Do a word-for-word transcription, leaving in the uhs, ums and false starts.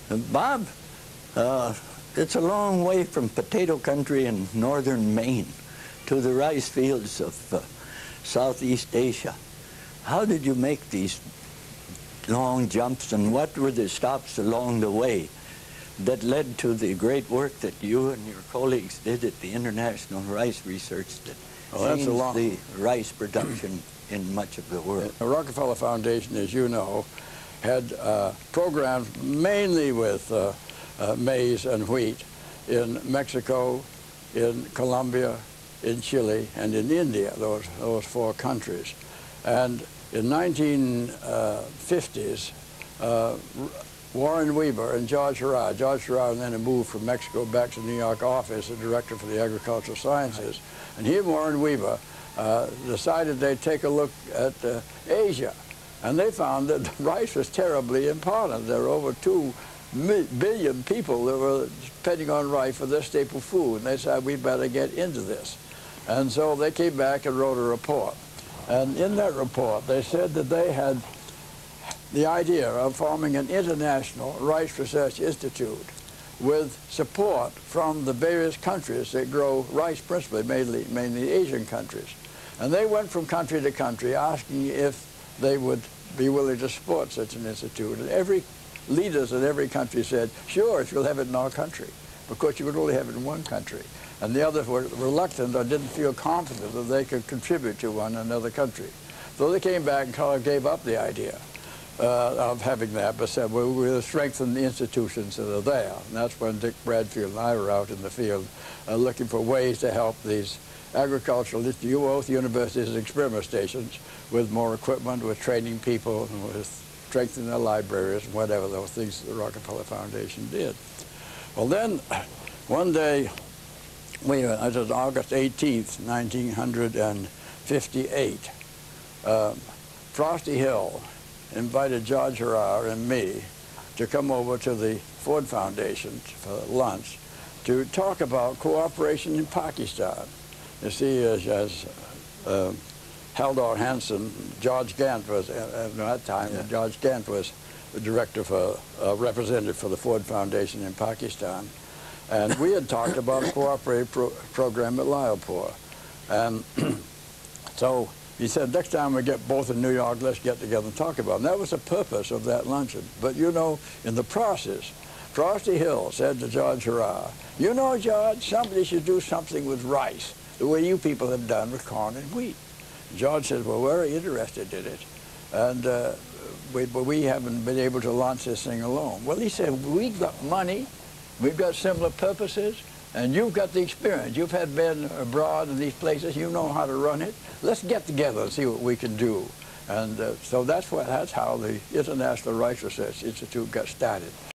Bob, uh, it's a long way from potato country in northern Maine to the rice fields of uh, Southeast Asia. How did you make these long jumps, and what were the stops along the way that led to the great work that you and your colleagues did at the International Rice Research that well, that's changed a long... the rice production in much of the world? The Rockefeller Foundation, as you know, had uh, programs mainly with uh, uh, maize and wheat in Mexico, in Colombia, in Chile, and in India, those, those four countries. And in nineteen fifties, uh, Warren Weaver and George Hurrah, George Hurrah then moved from Mexico back to the New York office as director for the agricultural sciences. And he and Warren Weaver uh, decided they'd take a look at uh, Asia. And they found that rice was terribly important. There were over two billion people that were depending on rice for their staple food. And they said, we better get into this. And so they came back and wrote a report. And in that report, they said that they had the idea of forming an international rice research institute with support from the various countries that grow rice, principally, mainly, mainly Asian countries. And they went from country to country asking if they would be willing to support such an institute. And every leaders in every country said, sure, if you'll have it in our country. Because you could only have it in one country. And the others were reluctant or didn't feel confident that they could contribute to one in another country. So they came back and kind of gave up the idea uh, of having that, but said, well, we'll strengthen the institutions that are there. And that's when Dick Bradfield and I were out in the field uh, looking for ways to help these agricultural, both universities and experiment stations, with more equipment, with training people, and with strengthening their libraries, and whatever those things the Rockefeller Foundation did. Well then, one day, we, uh, it was August eighteenth, nineteen fifty-eight, uh, Frosty Hill invited George Hurrah and me to come over to the Ford Foundation for lunch to talk about cooperation in Pakistan. You see, as, as uh, Haldor Hansen, George Gant was, uh, at that time, yeah. George Gant was the director for, uh, representative for the Ford Foundation in Pakistan. And we had talked about a cooperative pro program at Lyallpur. And so he said, next time we get both in New York, let's get together and talk about it. And that was the purpose of that luncheon. But you know, in the process, Frosty Hill said to George Hurrah, you know, George, somebody should do something with rice, the way you people have done with corn and wheat. George said, well, we're interested in it. And uh, we, but we haven't been able to launch this thing alone. Well, he said, we've got money, we've got similar purposes, and you've got the experience. You've had been abroad in these places. You know how to run it. Let's get together and see what we can do. And uh, so that's, what, that's how the International Rice Research Institute got started.